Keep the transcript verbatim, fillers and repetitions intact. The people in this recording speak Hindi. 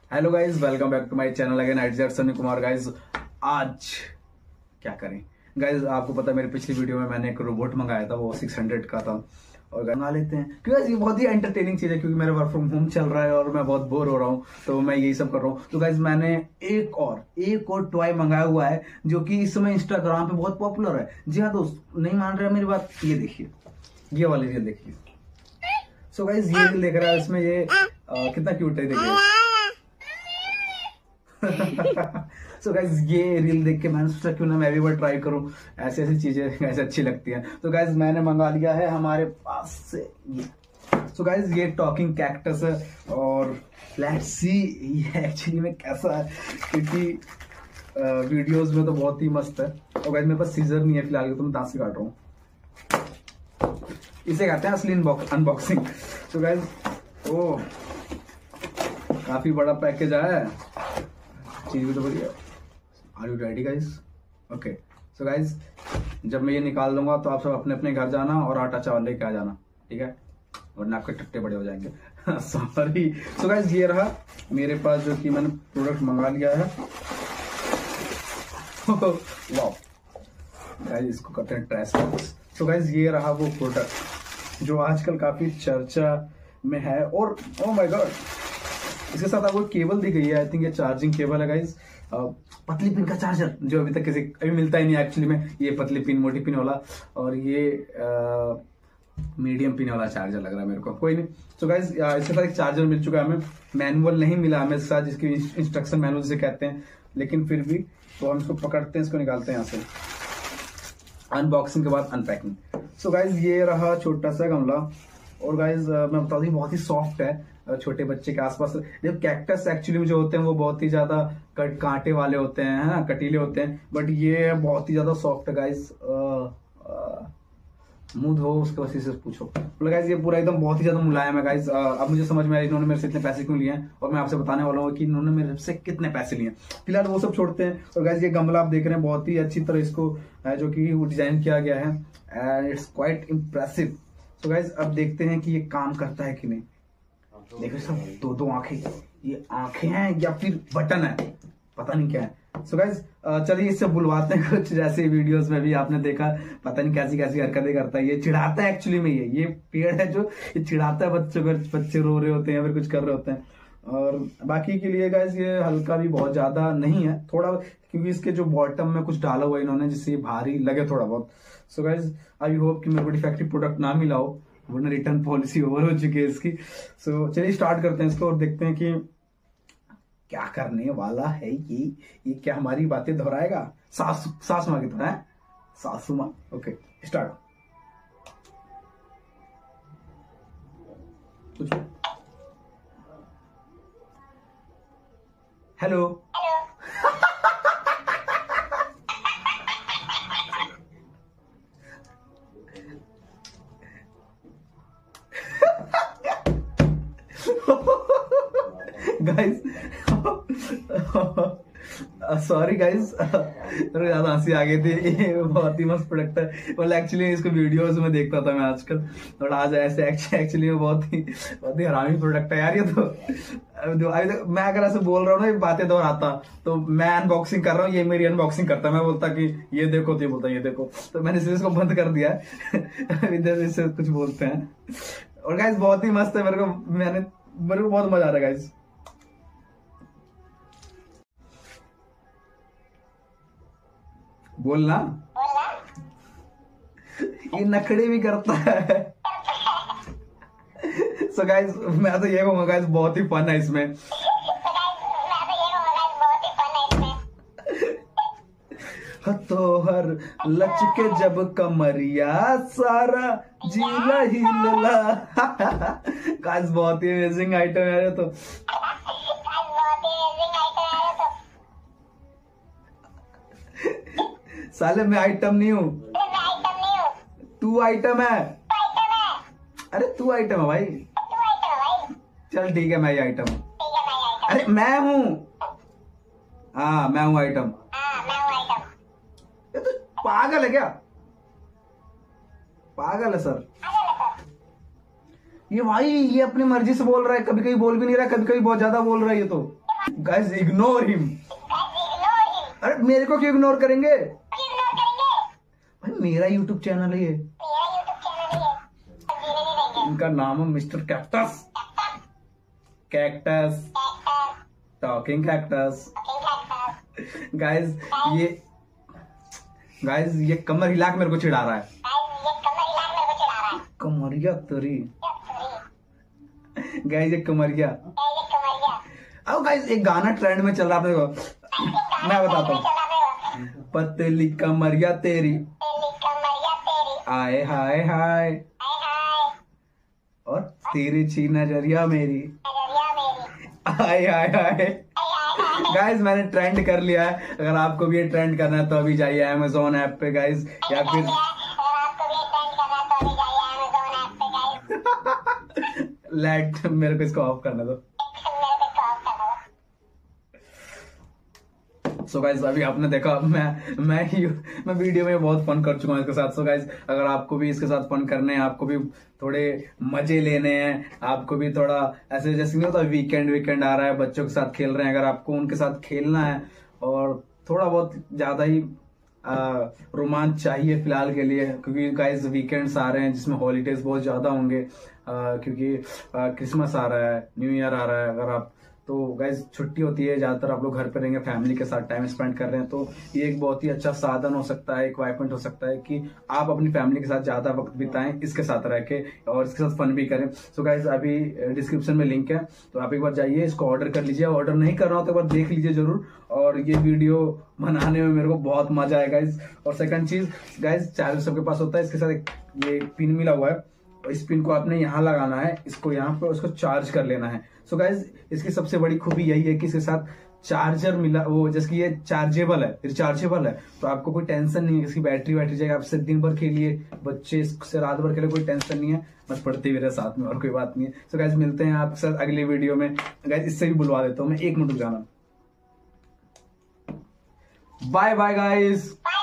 Hello guys, welcome back to my channel again at Sunny Kumar. Guys आज क्या करें गाइज, आपको पता है मेरी पिछली वीडियो में मैंने एक रोबोट मंगाया था, वो सिक्स हंड्रेड का था और मंगा लेते हैं क्योंकि ये बहुत ही एंटरटेनिंग चीज है। क्योंकि मेरा वर्क फ्रॉम होम चल रहा है और मैं बहुत बोर हो रहा हूँ, तो मैं यही सब कर रहा हूँ। तो गाइज मैंने एक और एक और टॉय मंगाया हुआ है जो कि इस समय इंस्टाग्राम पे बहुत पॉपुलर है। जी हाँ दोस्त, नहीं मान रहे मेरी बात, ये देखिए, ये वाली रील देखिए। सो गाइज ये रील देख रहा है, इसमें ये आ, कितना क्यूट है, देखिए। सो so गाइज ये रील देख के मैंने सोचा क्यों ना मैं भी बार ट्राई करूं, ऐसी ऐसी चीजें ऐसे अच्छी लगती हैं। तो गाइज मैंने मंगा लिया है हमारे पास से ये। सो so गाइज ये टॉकिंग कैक्टस है और लेट्स सी ये एक्चुअली में कैसा है, क्योंकि वीडियोस में तो बहुत ही मस्त है। और गाइज मेरे पास सीजर नहीं है फिलहाल, तो मैं दांत से काट रहा हूँ। इसे कहते हैं असली अनबॉक्सिंग। तो गाइज ओ काफी बड़ा पैकेज आया है, चीज भी तो बढ़िया। Are you ready guys? Okay so guys जब मैं ये निकाल दूंगा तो आप सब अपने अपने घर जाना और आटा चावल लेके आ जाना, ठीक है? वरना आपके टट्टे बड़े हो जाएंगे। सॉरी। सो गाइज ये रहा मेरे पास जो कि मैंने प्रोडक्ट मंगा लिया है। वाओ गाइज, इसको कहते हैं ट्रेस बॉक्स। सो गाइज ये रहा वो प्रोडक्ट जो आजकल काफी चर्चा में है। और ओ माय गॉड, इसके साथ आपको केबल दी गई है, आई थिंक ये चार्जिंग केबल है गाइज। पतली पिन का चार्जर जो अभी तक किसी अभी मिलता ही नहीं एक्चुअली में। ये पतली पिन मोटी पिन वाला और ये मीडियम पिन वाला चार्जर लग रहा है मेरे को, कोई नहीं। सो गाइज इसके साथ एक चार्जर मिल चुका है हमें। मैनुअल नहीं मिला हमें इसके साथ, जिसकी इंस्ट्रक्शन मैनुअल से कहते हैं, लेकिन फिर भी तो हम इसको पकड़ते हैं, इसको निकालते हैं यहाँ से। अनबॉक्सिंग के बाद अनपैकिंग। सो गाइज ये रहा छोटा सा गमला। और गाइज मैं बता दूं बहुत ही सॉफ्ट है, छोटे बच्चे के आसपास। देखो कैक्टस एक्चुअली में जो होते हैं वो बहुत ही ज्यादा कांटे वाले होते हैं, है ना, कटीले होते हैं, बट ये बहुत ही ज्यादा सॉफ्ट है गाइज। मुंह धो उसके बाद से पूछो। तो गाइज ये पूरा एकदम बहुत ही ज्यादा मुलायम है गाइज। अब मुझे समझ में आया इन्होंने मेरे से इतने पैसे क्यों लिए हैं, और मैं आपसे बताने वाला हूँ कि इन्होंने मेरे से कितने पैसे लिए हैं। फिलहाल वो सब छोड़ते हैं। और गाइज ये गमला आप देख रहे हैं, बहुत ही अच्छी तरह इसको जो कि डिजाइन किया गया है एंड इट्स क्वाइट इम्प्रेसिव। तो गाइज अब देखते हैं कि ये काम करता है कि नहीं। देखो सब दो दो आंखें, ये आंखें हैं या फिर बटन है, पता नहीं क्या है। सो गाइज चलिए इससे बुलवाते हैं कुछ, जैसे वीडियोस में भी आपने देखा, पता नहीं कैसी कैसी हरकतें करता है। ये चिढ़ाता है एक्चुअली में, ये ये पेड़ है जो ये चिढ़ाता है बच्चों को, बच्चे रो रहे होते हैं या फिर कुछ कर रहे होते हैं। और बाकी के लिए गाइज ये हल्का भी बहुत ज्यादा नहीं है, थोड़ा, क्योंकि इसके जो बॉटम में कुछ डाला हुआ इन्होंने जिससे ये भारी लगे थोड़ा बहुत। सो गाइज आई होप कि मेरे को डिफेक्टिव प्रोडक्ट ना मिला हो, वरना रिटर्न पॉलिसी ओवर हो चुकी है इसकी। सो so, चलिए स्टार्ट करते हैं इसको और देखते हैं कि क्या करने वाला है ये ये क्या हमारी बातें दोहराएगा? सासू सासू माँ की तरह है, सासू माँ। Okay start. कुछ हेलो गाइस, सॉरी गाइस, ज्यादा हंसी आ गई थी। ये बहुत ही मस्त प्रोडक्ट है, मतलब एक्चुअली इसको वीडियोस में देखता था मैं आजकल, और आज ऐसे एक्चुअली में बहुत ही बहुत ही हरामी प्रोडक्ट है यार ये तो। अभी तक मैं अगर ऐसे बोल रहा हूँ ना, ये बातें दोहराता, तो मैं अनबॉक्सिंग कर रहा हूँ, ये मेरी अनबॉक्सिंग करता है। मैं बोलता कि ये देखो, तो ये बोलता ये देखो, तो मैंने इसलिए इसको बंद कर दिया है। इधर इससे कुछ बोलते हैं। और गाइस बहुत ही मस्त है, मेरे को मैंने मेरे को बहुत मजा आ रहा है गाइस। बोलना, ये नखड़े भी करता है। सो so गाइस मैं तो ये कहूंगा गाइस बहुत ही फन है इसमें। तो हर लचके जब कमरिया सारा जीला ही लला। गाइस बहुत ही अमेजिंग आइटम है तो। साले मैं आइटम नहीं हूँ, तू आइटम है। अरे तू आइटम है भाई, चल ठीक है मैं ही आइटम हूँ। अरे मैं हूँ, हाँ मैं हूँ आइटम। ये तो पागल है क्या? पागल है सर ये भाई, ये अपनी मर्जी से बोल रहा है, कभी कभी बोल भी नहीं रहा, कभी कभी बहुत ज्यादा बोल रहा है ये तो। Guys ignore him. अरे मेरे को क्यों इग्नोर करेंगे भाई, मेरा यूट्यूब चैनल है ये। इनका नाम है mister cactus, cactus talking cactus. Guys ये गाइस ये कमर हिला के मेरे को चिढ़ा रहा है, कमरिया तरी। गाइस ये कमरिया। अब गाइस एक गाना ट्रेंड में चल रहा है, देखो मैं बताता हूँ। पतली कमरिया तेरी, आए हाय हाय, और तिरछी नजरिया मेरी, आए हाय हाय। गाइस मैंने ट्रेंड कर लिया है। अगर आपको भी ये ट्रेंड करना है तो अभी जाइए अमेज़न ऐप पे गाइस, या फिर लेट मेरे को इसको ऑफ करना दो। सो गाइज अभी आपने देखा मैं मैं ही मैं वीडियो में बहुत फन कर चुका हूँ इसके साथ। सो गाइज अगर आपको भी इसके साथ फन करने हैं, आपको भी थोड़े मजे लेने हैं, आपको भी थोड़ा ऐसे जैसे नहीं होता वीकेंड वीकेंड आ रहा है, बच्चों के साथ खेल रहे हैं, अगर आपको उनके साथ खेलना है और थोड़ा बहुत ज्यादा ही रोमांच चाहिए फिलहाल के लिए, क्योंकि गाइज वीकेंड्स आ रहे हैं जिसमें हॉलीडेज बहुत ज्यादा होंगे, क्योंकि क्रिसमस आ रहा है, न्यू ईयर आ रहा है। अगर आप तो गाइज छुट्टी होती है, ज्यादातर आप लोग घर पे रहेंगे, फैमिली के साथ टाइम स्पेंड कर रहे हैं, तो ये एक बहुत ही अच्छा साधन हो सकता है, एक वाइपमेंट हो सकता है कि आप अपनी फैमिली के साथ ज्यादा वक्त बिताएं इसके साथ रह के और इसके साथ फन भी करें। सो गाइज अभी डिस्क्रिप्शन में लिंक है, तो आप एक बार जाइए, इसको ऑर्डर कर लीजिए। ऑर्डर नहीं कर रहा हो तो एक बार देख लीजिए जरूर, और ये वीडियो बनाने में मेरे को बहुत मजा आएगा गाइज। और सेकंड चीज गाइज, चार्जर सबके पास होता है, इसके साथ एक ये पिन मिला हुआ है, इस पिन को आपने यहाँ लगाना है, इसको यहाँ पे उसको चार्ज कर लेना है। सो so गाइज इसकी सबसे बड़ी खूबी यही है कि इसके साथ चार्जर मिला, वो जैसे कि ये चार्जेबल है, रिचार्जेबल है, तो आपको कोई टेंशन नहीं है, इसकी बैटरी बैटरी जाएगा, आपसे दिन भर के लिए, बच्चे से रात भर के लिए कोई टेंशन नहीं है, बस पढ़ते हुए साथ में, और कोई बात नहीं है। सो so गाइज मिलते हैं आपके साथ अगले वीडियो में। गाइज इससे भी बुलवा देता हूँ मैं, एक मिनट रुक जाना। Bye bye guys.